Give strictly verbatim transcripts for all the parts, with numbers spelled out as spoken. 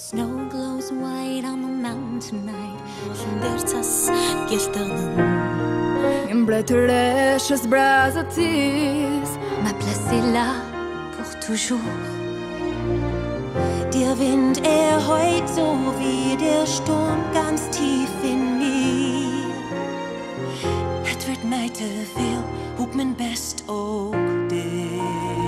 Snow glows white on the mountain tonight. Humbertas gelternen. Im blätterlösches brasatis. Ma place est là pour toujours. Der Wind, er heult so wie der Sturm ganz tief in mir. Het wordt mij te veel, hoop mijn best ook dit.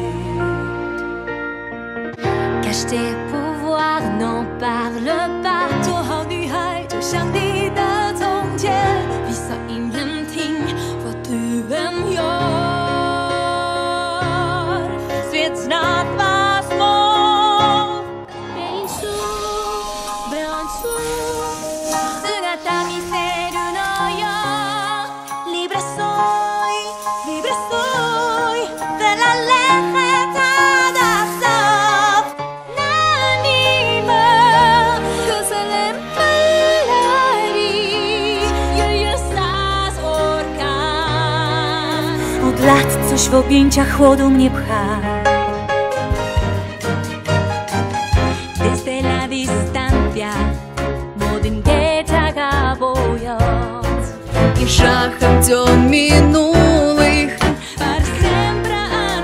Cache pour voir, n'en parle pas. 做好女孩，就像你的从前。Visa ingenting vad du än gör. Svet snart var små. Od lat coś w objęciach chłodu mnie pcha. Desde la distancia młodym dzieciaka bojąc I szachem dzion minulych. Per sempre en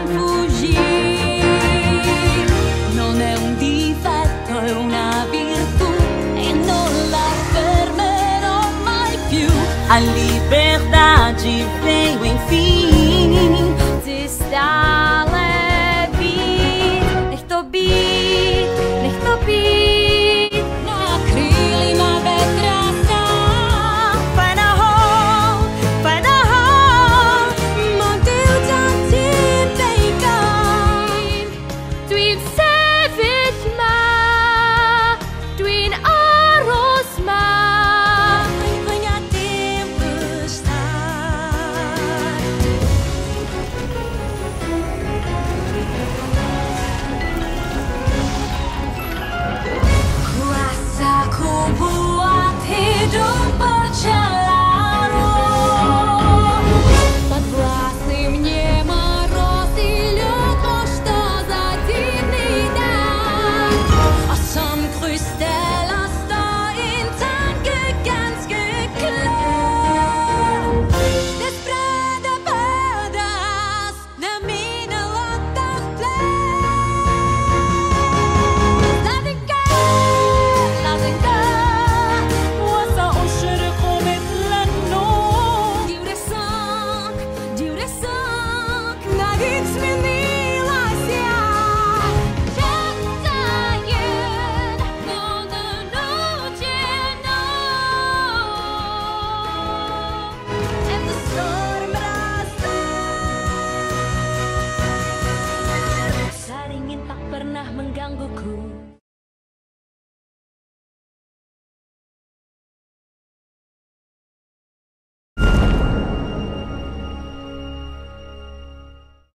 fugir. Non è un difetto, è una virtù e non la fermerò mai più. A liberdade veio enfim. Stale bit, nech to být, nech to být. Na krýlima vetra stát. Fajn ahoj, fajn ahoj. Mantel tantin bacon. Dwi'n sefyll ma, dwi'n aros ma. Fwyna dim ystad. Menggangguku.